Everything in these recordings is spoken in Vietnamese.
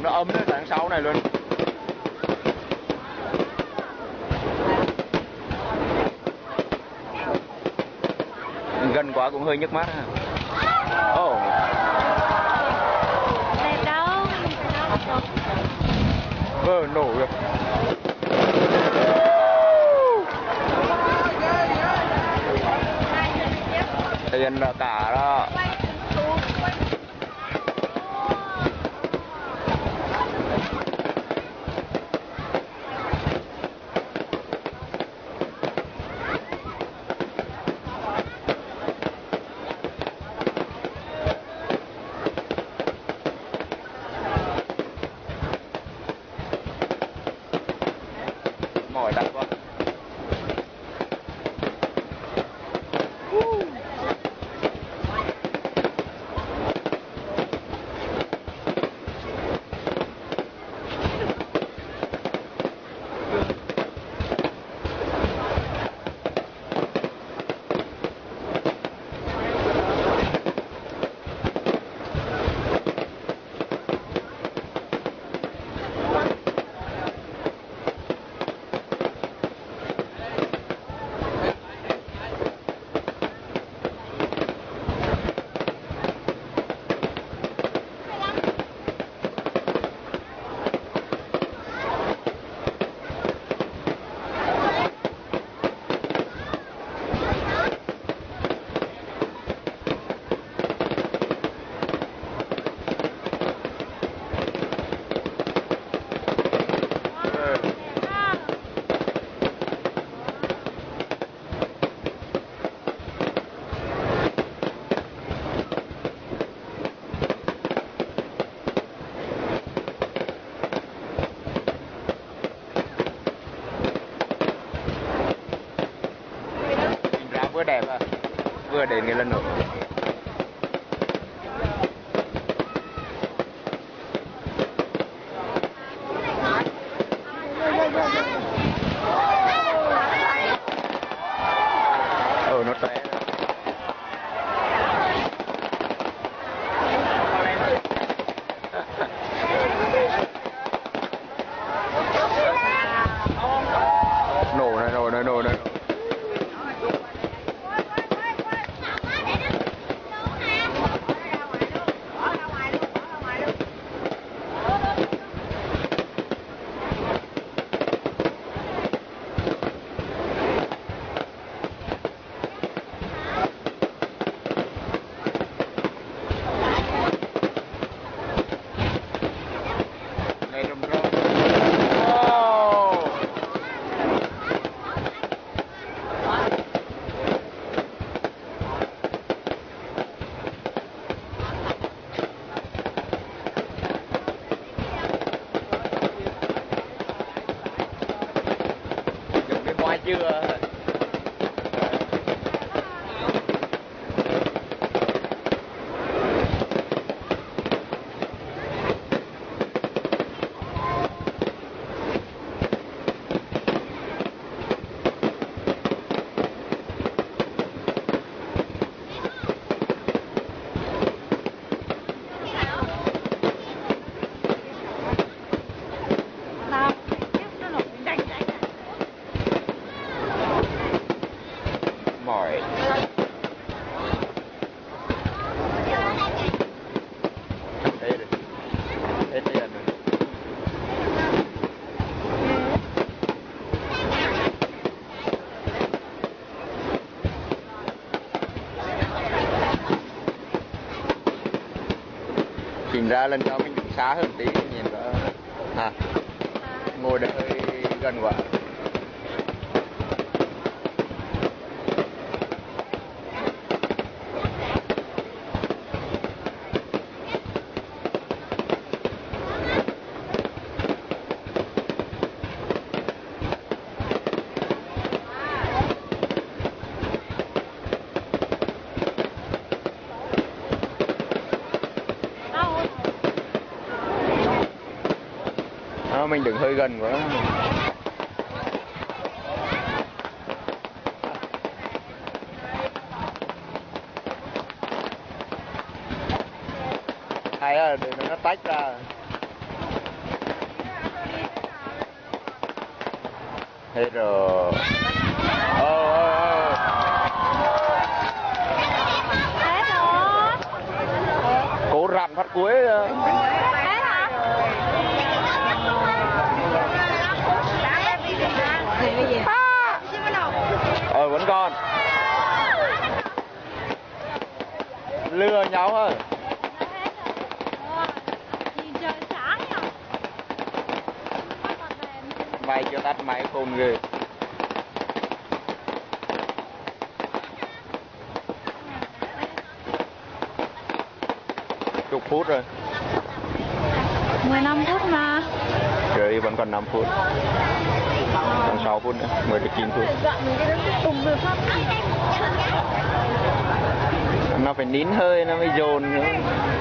nó ấm đến tháng 6 này luôn. Gần quá cũng hơi nhức mắt ha. Oh. Đẹp đâu. Nổ kìa. Tiền là cả đó. Mỏi đặt quá. Vừa đẹp à, vừa đến cái lần nữa. Nó té. Nổ này. Chưa mỏi. Hết tiền rồi. Chỉnh ra lần sau mình xa hơn tí nhìn có ngồi đây hơi gần quá. Mình đứng hơi gần quá. Hay là để nó tách ra. Hết rồi. Hết rồi. Cố rặn phát cuối. Hết hả? Vẫn còn. Lừa nhau thôi. Nhìn trời sáng nhỉ? Mày chưa tắt máy khôn ghê. Chục phút rồi. 15 phút mà. Trời vẫn còn 5 phút. Còn 6 phút nữa, 10 đến 9 phút. Nó phải nín hơi nó mới dồn nữa.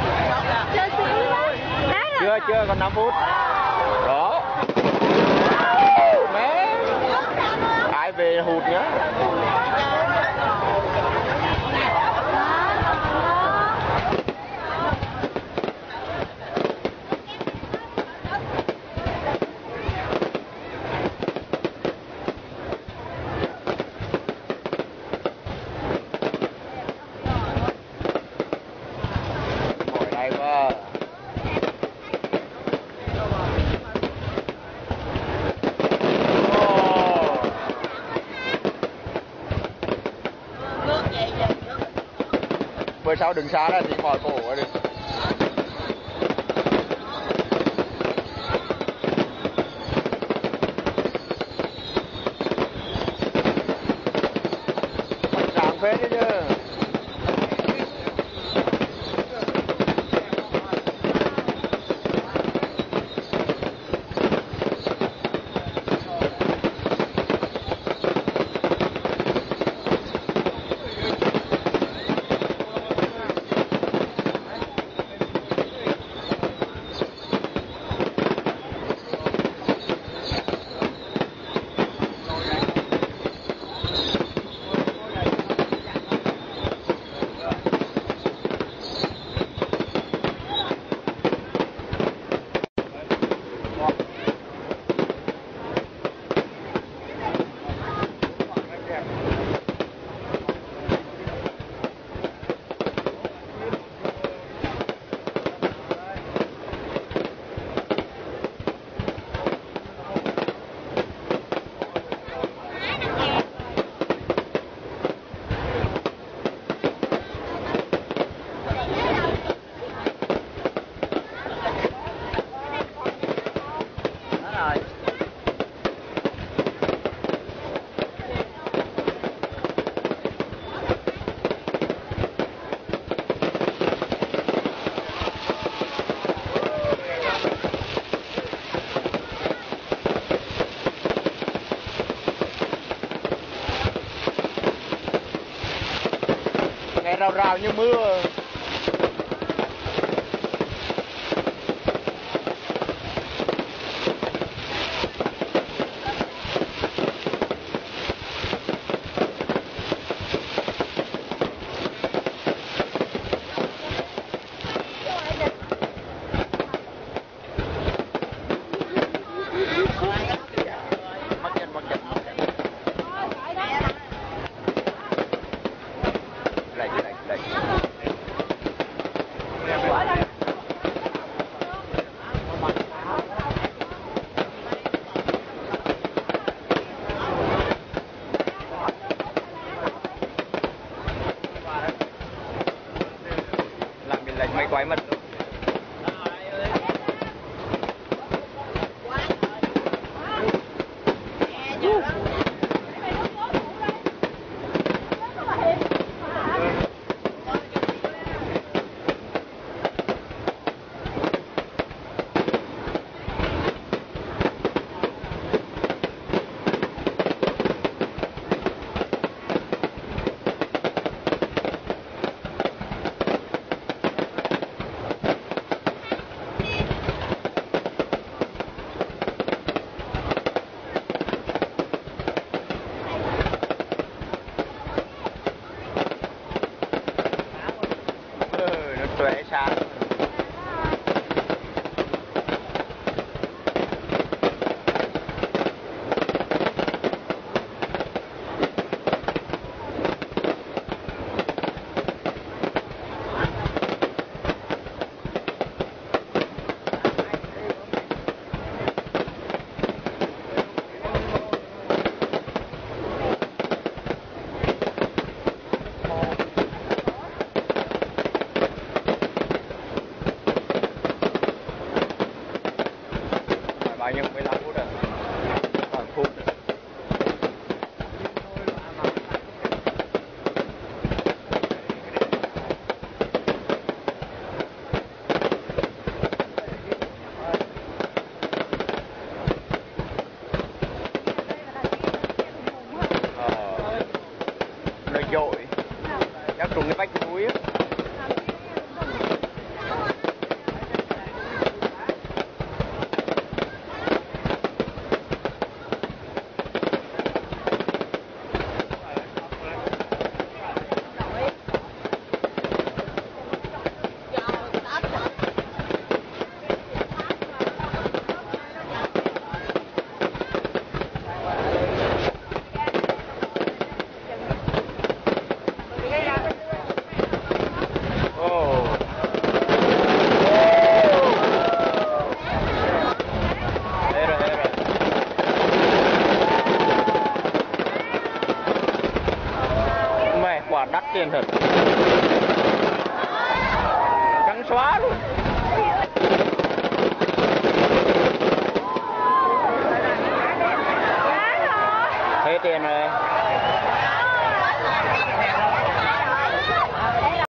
Chưa còn 5 phút. Đó. Mẹ. Ai về hụt nhá. Mỏi đây quá. Bữa sau đừng xa ra thì mỏi cổ quá đi. Sáng phết đấy chứ. Nghe rào rào như mưa. Mày quay mất luôn. Tuệ sáng. dội. Chắc trùng cái vách núi á. Quả đắt tiền thật, trắng xóa luôn. Hết tiền rồi.